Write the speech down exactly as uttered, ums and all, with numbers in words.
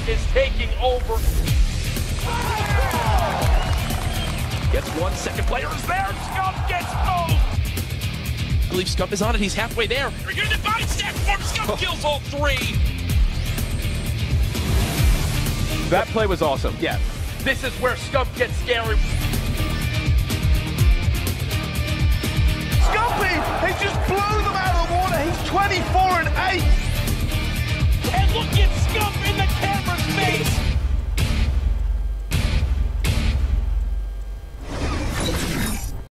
is taking over. Gets one, second player is there. Scump gets moved. I believe Scump is on it. He's halfway there. We're getting the body stack for him. Scump kills all three. That play was awesome. Yeah, this is where Scump gets scary. Scumpy has just